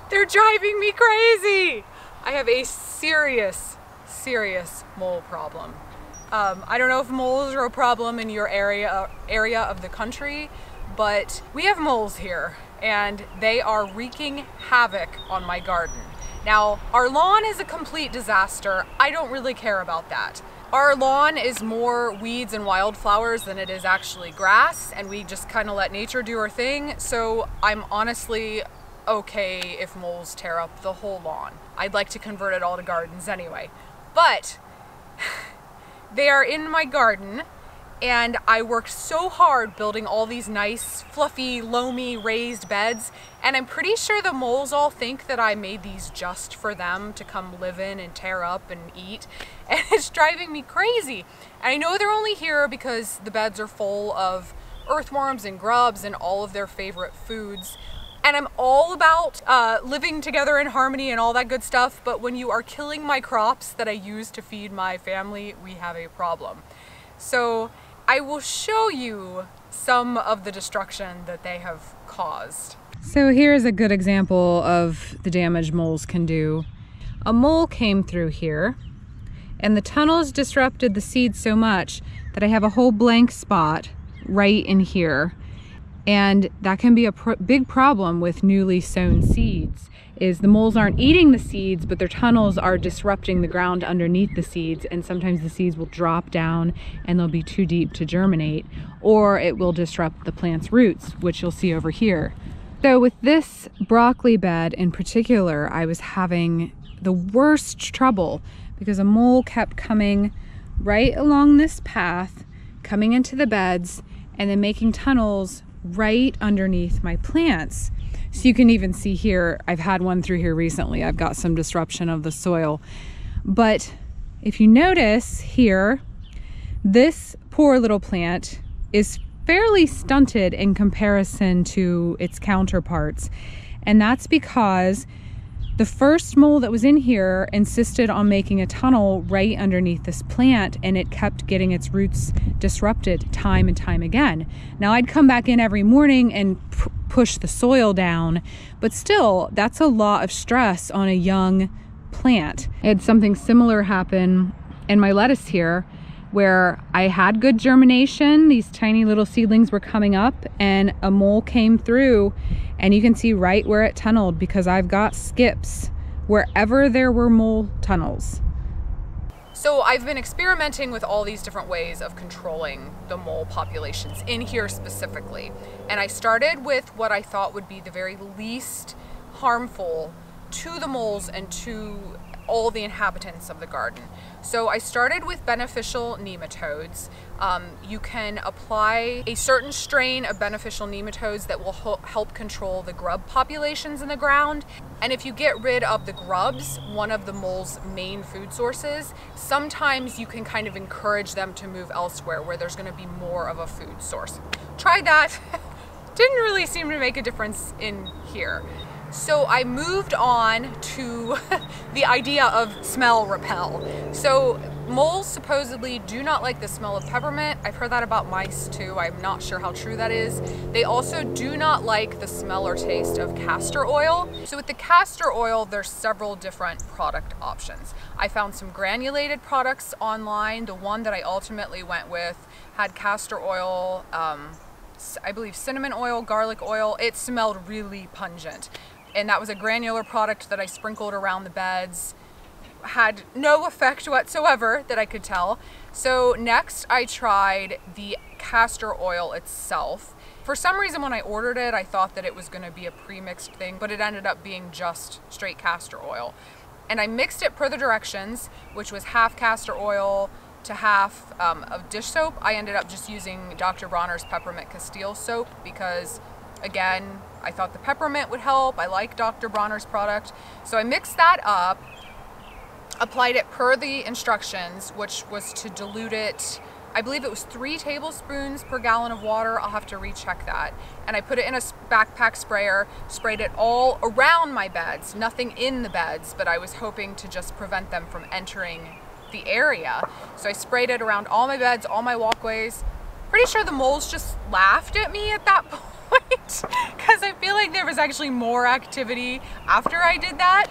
They're driving me crazy. I have a serious mole problem. I don't know if moles are a problem in your area of the country, but we have moles here and they are wreaking havoc on my garden. Now, our lawn is a complete disaster. I don't really care about that. Our lawn is more weeds and wildflowers than it is actually grass, and we just kind of let nature do her thing. So I'm honestly okay if moles tear up the whole lawn. I'd like to convert it all to gardens anyway. But they are in my garden, and I worked so hard building all these nice, fluffy, loamy, raised beds, and I'm pretty sure the moles all think that I made these just for them to come live in and tear up and eat, and it's driving me crazy. And I know they're only here because the beds are full of earthworms and grubs and all of their favorite foods. And I'm all about living together in harmony and all that good stuff, but when you are killing my crops that I use to feed my family, we have a problem. So I will show you some of the destruction that they have caused. So here's a good example of the damage moles can do. A mole came through here, and the tunnels disrupted the seeds so much that I have a whole blank spot right in here. And that can be a big problem with newly sown seeds, is the moles aren't eating the seeds, but their tunnels are disrupting the ground underneath the seeds, and sometimes the seeds will drop down and they'll be too deep to germinate, or it will disrupt the plant's roots, which you'll see over here. So with this broccoli bed in particular, I was having the worst trouble because a mole kept coming right along this path, coming into the beds, and then making tunnels right underneath my plants. So you can even see here, I've had one through here recently. I've got some disruption of the soil. But if you notice here, this poor little plant is fairly stunted in comparison to its counterparts. And that's because the first mole that was in here insisted on making a tunnel right underneath this plant, and it kept getting its roots disrupted time and time again. Now I'd come back in every morning and push the soil down, but still that's a lot of stress on a young plant. I had something similar happen in my lettuce here, where I had good germination. These tiny little seedlings were coming up, and a mole came through, and you can see right where it tunneled because I've got skips wherever there were mole tunnels. So I've been experimenting with all these different ways of controlling the mole populations in here specifically. And I started with what I thought would be the very least harmful to the moles and to all the inhabitants of the garden. So I started with beneficial nematodes. You can apply a certain strain of beneficial nematodes that will help control the grub populations in the ground. And if you get rid of the grubs, one of the mole's main food sources, sometimes you can kind of encourage them to move elsewhere where there's going to be more of a food source. Tried that. Didn't really seem to make a difference in here. So I moved on to the idea of smell repel. So moles supposedly do not like the smell of peppermint. I've heard that about mice too. I'm not sure how true that is. They also do not like the smell or taste of castor oil. So with the castor oil, there's several different product options. I found some granulated products online. The one that I ultimately went with had castor oil, I believe cinnamon oil, garlic oil. It smelled really pungent. And that was a granular product that I sprinkled around the beds. Had no effect whatsoever that I could tell. So next I tried the castor oil itself. For some reason when I ordered it, I thought that it was going to be a pre-mixed thing, but it ended up being just straight castor oil. And I mixed it per the directions, which was half castor oil to half of dish soap. I ended up just using Dr. Bronner's Peppermint Castile soap because, again, I thought the peppermint would help. I like Dr. Bronner's product. So I mixed that up, applied it per the instructions, which was to dilute it. I believe it was 3 tablespoons per gallon of water. I'll have to recheck that. And I put it in a backpack sprayer, sprayed it all around my beds, nothing in the beds, but I was hoping to just prevent them from entering the area. So I sprayed it around all my beds, all my walkways. Pretty sure the moles just laughed at me at that point. point because I feel like there was actually more activity after I did that.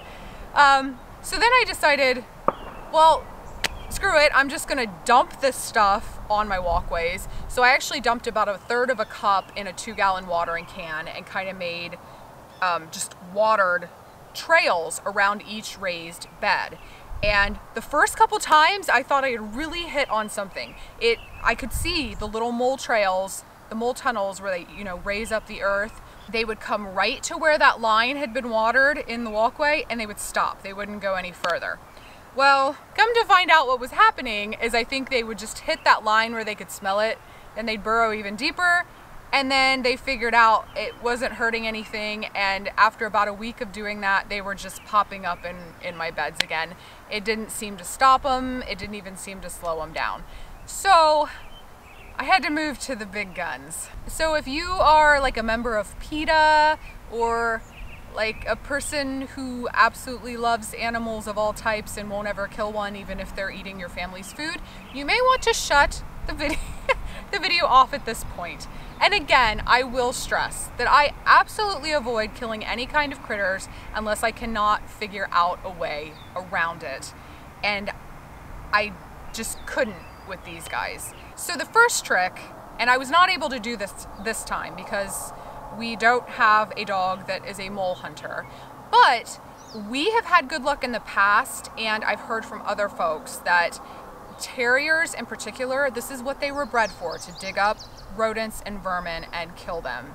So then I decided, well, screw it, I'm just gonna dump this stuff on my walkways. So I actually dumped about 1/3 of a cup in a 2-gallon watering can and kind of made just watered trails around each raised bed. And the first couple times I thought I had really hit on something. I could see the little mole trails, the mole tunnels where they, raise up the earth. They would come right to where that line had been watered in the walkway and they would stop. They wouldn't go any further. Well, come to find out what was happening is I think they would just hit that line where they could smell it and they'd burrow even deeper. And then they figured out it wasn't hurting anything, and after about a week of doing that, they were just popping up in my beds again. It didn't seem to stop them, it didn't even seem to slow them down. So I had to move to the big guns. So if you are like a member of PETA or like a person who absolutely loves animals of all types and won't ever kill one even if they're eating your family's food, you may want to shut the video off at this point. And again, I will stress that I absolutely avoid killing any kind of critters unless I cannot figure out a way around it. And I just couldn't with these guys. So the first trick, and I was not able to do this time because we don't have a dog that is a mole hunter, but we have had good luck in the past, and I've heard from other folks that terriers in particular, this is what they were bred for, to dig up rodents and vermin and kill them.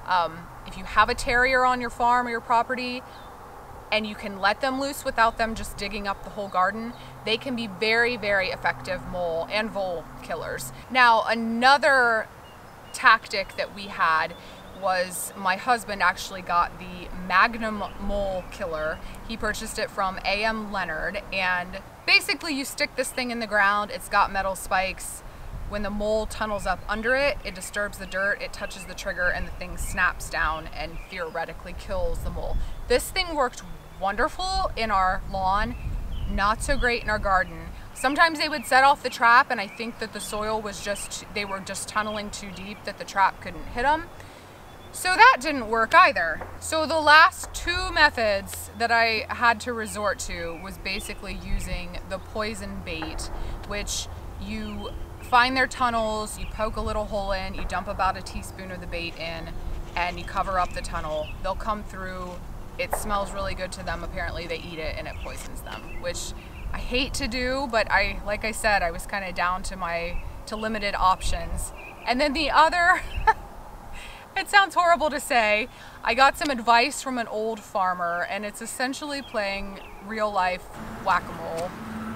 If you have a terrier on your farm or your property and you can let them loose without them just digging up the whole garden, they can be very, very effective mole and vole killers. Now, another tactic that we had was my husband actually got the Magnum mole killer. He purchased it from A.M. Leonard, and basically you stick this thing in the ground, it's got metal spikes. When the mole tunnels up under it, it disturbs the dirt, it touches the trigger, and the thing snaps down and theoretically kills the mole. This thing worked wonderful in our lawn, not so great in our garden. Sometimes they would set off the trap, and I think that the soil was they were just tunneling too deep that the trap couldn't hit them. So that didn't work either. So the last 2 methods that I had to resort to was basically using the poison bait, which you find their tunnels, you poke a little hole in, you dump about a teaspoon of the bait in, and you cover up the tunnel. They'll come through. It smells really good to them. Apparently they eat it and it poisons them, which I hate to do, but like I said, I was kind of down to limited options. And then the other, it sounds horrible to say, I got some advice from an old farmer, and it's essentially playing real life whack-a-mole.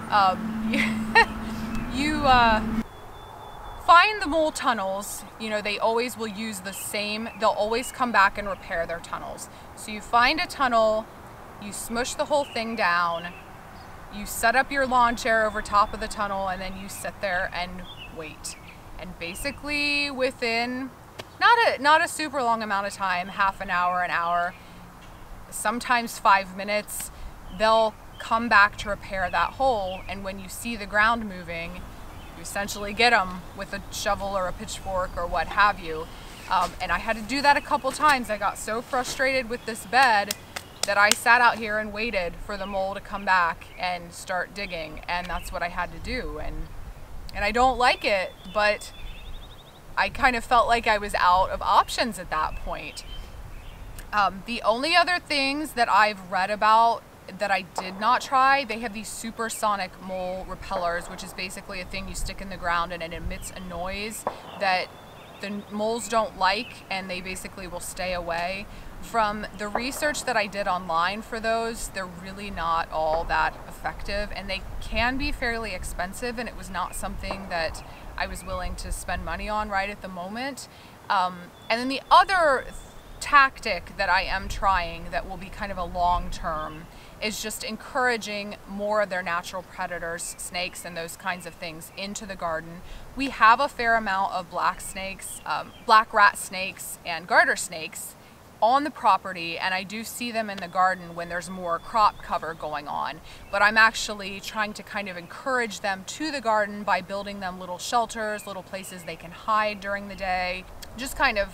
You find the mole tunnels, they always will use the same, they'll always come back and repair their tunnels. So you find a tunnel, you smush the whole thing down, you set up your lawn chair over top of the tunnel, and then you sit there and wait. And basically within not a super long amount of time, half an hour, sometimes 5 minutes, they'll come back to repair that hole. And when you see the ground moving, you essentially get them with a shovel or a pitchfork or what have you. And I had to do that a couple times. I got so frustrated with this bed that I sat out here and waited for the mole to come back and start digging, and that's what I had to do. And I don't like it, but I kind of felt like I was out of options at that point. The only other things that I've read about that I did not try, they have these supersonic mole repellers, which is basically a thing you stick in the ground and it emits a noise that the moles don't like, and they basically will stay away. From the research that I did online for those, they're really not all that effective, and they can be fairly expensive, and it was not something that I was willing to spend money on right at the moment. And then the other tactic that I am trying that will be kind of a long term is just encouraging more of their natural predators, snakes and those kinds of things, into the garden. We have a fair amount of black snakes, black rat snakes and garter snakes on the property, and I do see them in the garden when there's more crop cover going on. But I'm actually trying to kind of encourage them to the garden by building them little shelters, little places they can hide during the day, just kind of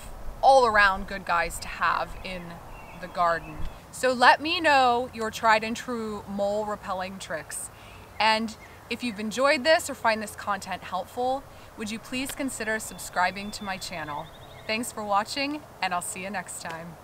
all around good guys to have in the garden. So let me know your tried and true mole repelling tricks. And if you've enjoyed this or find this content helpful, would you please consider subscribing to my channel? Thanks for watching, and I'll see you next time.